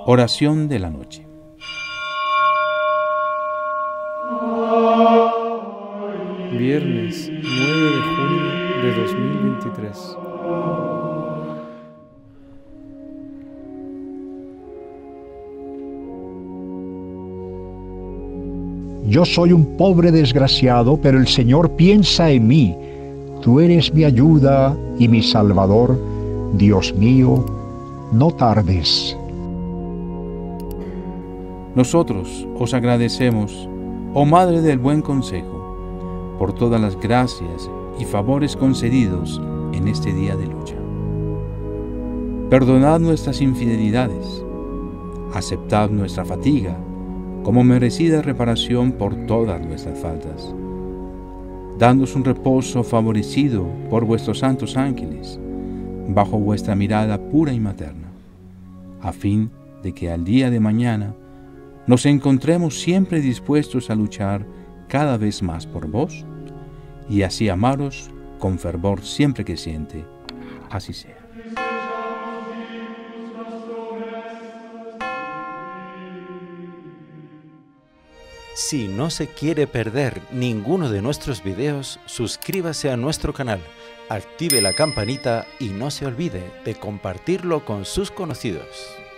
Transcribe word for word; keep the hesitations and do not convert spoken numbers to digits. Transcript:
Oración de la noche. Viernes nueve de junio de dos mil veintitrés. Yo soy un pobre desgraciado, pero el Señor piensa en mí. Tú eres mi ayuda y mi Salvador. Dios mío, no tardes. Nosotros os agradecemos, oh Madre del Buen Consejo, por todas las gracias y favores concedidos en este día de lucha. Perdonad nuestras infidelidades, aceptad nuestra fatiga como merecida reparación por todas nuestras faltas. Dadnos un reposo favorecido por vuestros santos ángeles, bajo vuestra mirada pura y materna, a fin de que al día de mañana nos encontremos siempre dispuestos a luchar cada vez más por vos, y así amaros con fervor siempre que siente. Así sea. Si no se quiere perder ninguno de nuestros videos, suscríbase a nuestro canal, active la campanita y no se olvide de compartirlo con sus conocidos.